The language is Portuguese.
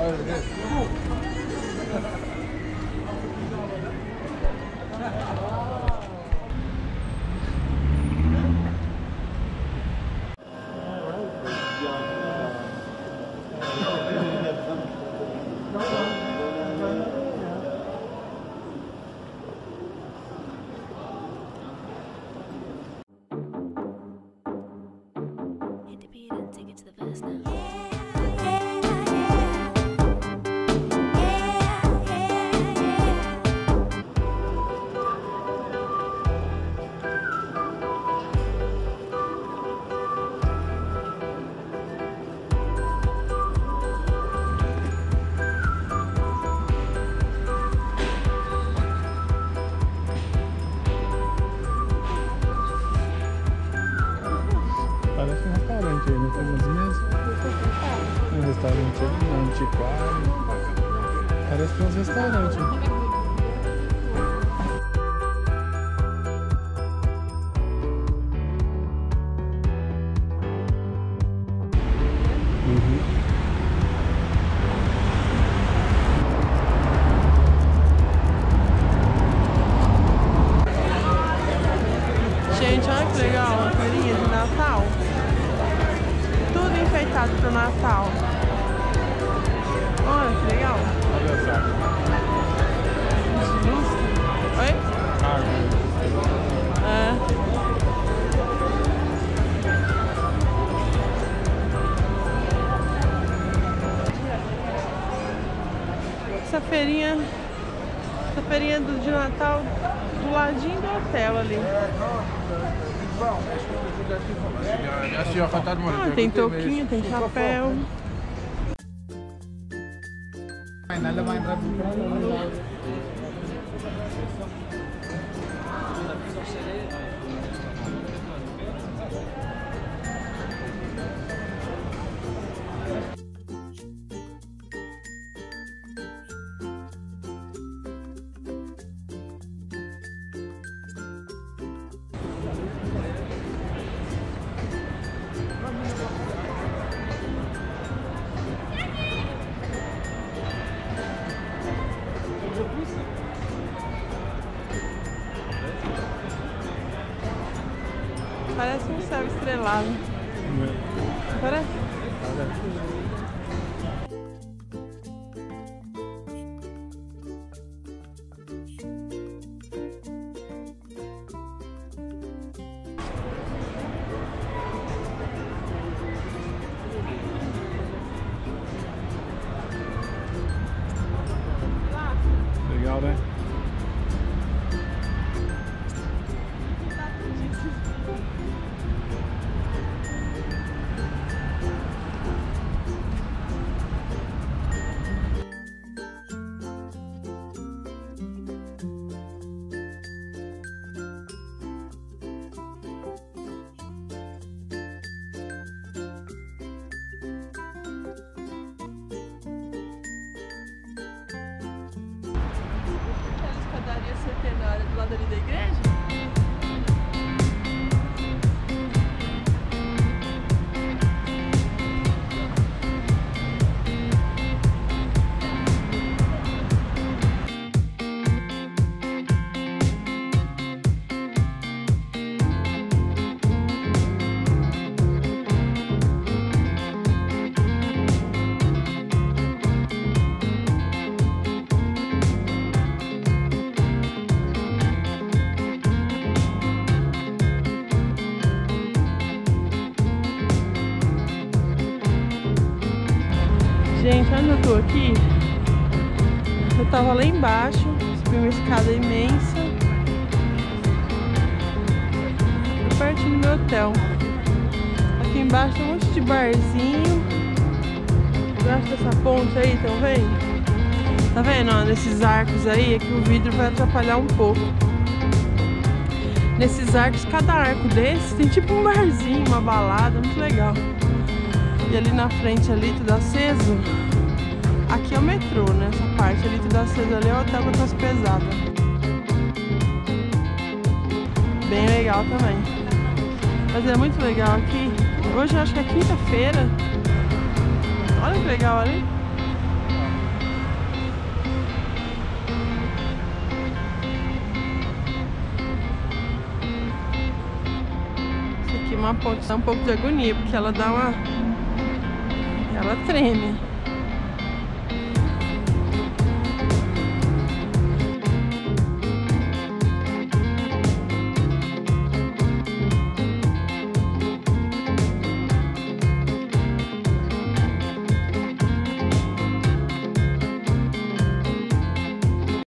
Parece um restaurante aí, não tem umas mesas? Um restaurante ali, um antiquário. Parece que é uns restaurantes. Gente, olha que legal, uma feirinha de Natal. Tudo enfeitado pro Natal. Olha que legal. Olha só. Oi? Arcos. É. Essa feirinha de Natal do ladinho do hotel ali. Tem toquinho, tem chapéu. Parece um céu estrelado. Parece? Legal, né? Escadaria centenária do lado ali da igreja. Gente, onde eu tô aqui, eu tava lá embaixo, subi uma escada imensa, pertinho do meu hotel. Aqui embaixo tem um monte de barzinho, embaixo dessa ponte aí, estão vendo? Tá vendo, ó, nesses arcos aí, é que o vidro vai atrapalhar um pouco. Nesses arcos, cada arco desse tem tipo um barzinho, uma balada, muito legal. E ali na frente, ali, tudo aceso. Aqui é o metrô, né? Essa parte ali, tudo aceso ali é o hotel com as pesadas. Bem legal também. Mas é muito legal aqui. Hoje eu acho que é quinta-feira. Olha que legal ali. aqui uma ponte, dá um pouco de agonia, porque ela dá uma... ela treme.